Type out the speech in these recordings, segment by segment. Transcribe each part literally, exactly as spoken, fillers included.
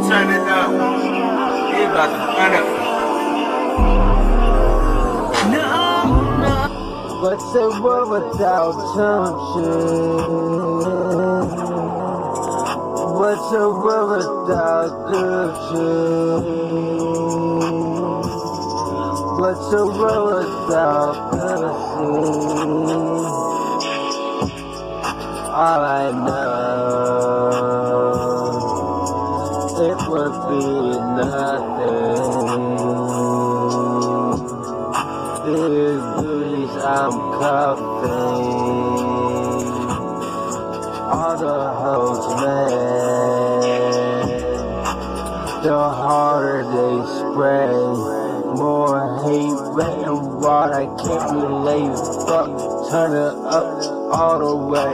Turn it up. He about to turn it. No, no. What's the world without tension? What's the world without good shit? What's the world without pussy? All I know, it would be nothing. These booties I'm cuffing, all the hoes, man, the harder they spray, more hate, red and white, I can't relate, fuck, turn it up all the way.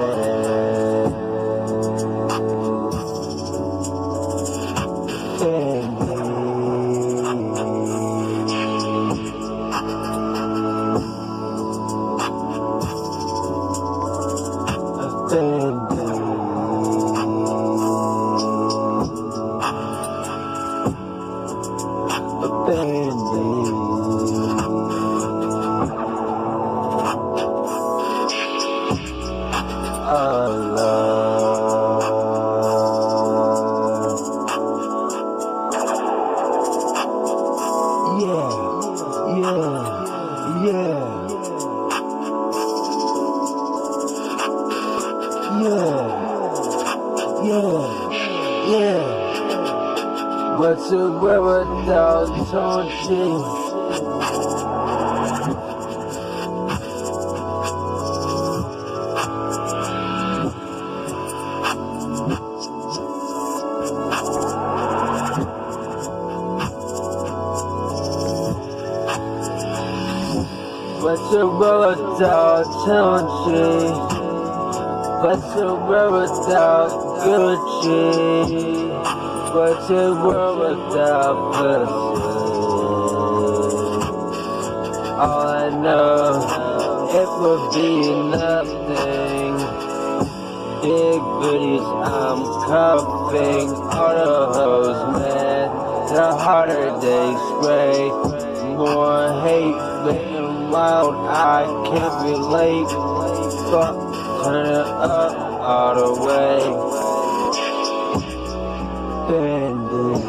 What's the world without touching? What's the world without touching? What's the world without Gucci? What's the world without pussy? All I know, it would be nothing. Big booties I'm cuffing, all the hoes, man. The harder they spray, more hate, being loud, I can't relate. Fuck, turn it up all the way. Bandit.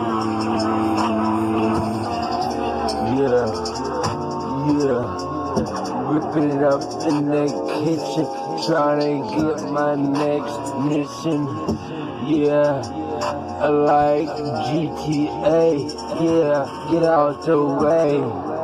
Yeah, yeah. Whipping it up in the kitchen, trying to get my next mission. Yeah, I like G T A. Yeah, get out the way.